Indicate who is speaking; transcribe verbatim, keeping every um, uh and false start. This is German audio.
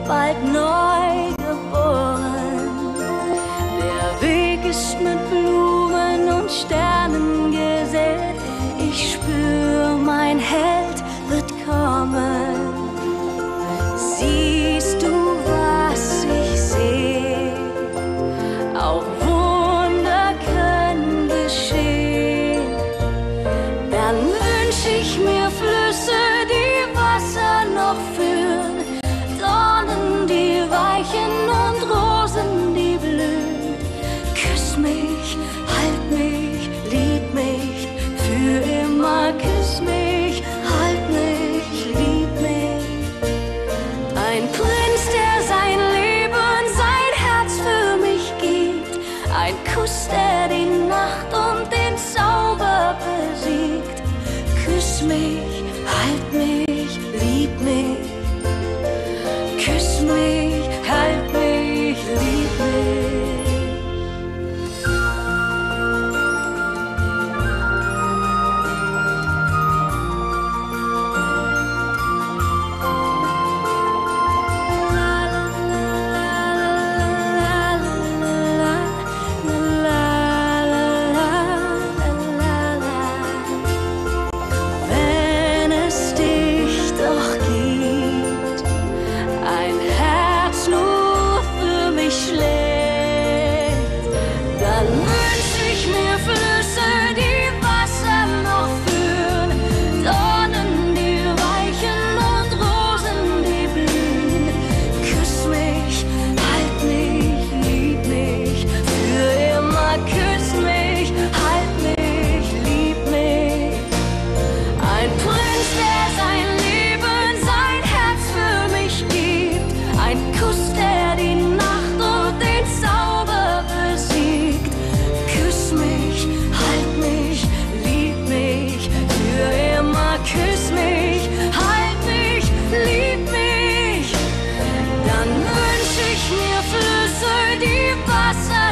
Speaker 1: bald neu geboren. Der Weg ist mit Blumen und Sternen gesät. Ich spür, mein Held wird kommen. Siehst du, was ich seh? Auch Wunder können geschehen. Dann wünsch ich mir Flüsse, die Wasser noch führen, Dornen, die weichen und Rosen, die blühen. Küss mich, halt mich, lieb mich, für immer küss mich, halt mich, lieb mich. Ein Prinz, der sein Leben, sein Herz für mich gibt. Ein Kuss, der die Nacht und den Zauber besiegt. Küss mich, halt mich, lieb mich. Küss mich, halt mich, lieb mich. Wenn es dich doch gibt, ein Herz nur für mich schlägt, dann wünsch ich mir Flüsse, die Wasser noch führen, Dornen, die weichen und Rosen, die blühen. Küss mich, halt mich, lieb mich, für immer küss mich, halt mich, lieb mich. Ein Prinz, der sein Leben, sein Herz für mich gibt. Ein Kuss, der die Nacht und den Zauber besiegt. Küss mich, halt mich, lieb mich, für immer küss mich, halt mich, lieb mich. Dann wünsch ich mir Flüsse, die Wasser